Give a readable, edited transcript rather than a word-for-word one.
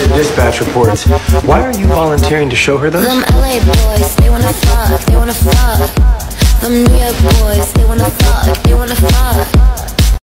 dispatch reports. Why are you volunteering to show her those? Them LA boys, they wanna fuck, they wanna fuck. Them New York boys, they wanna fuck, they wanna fuck.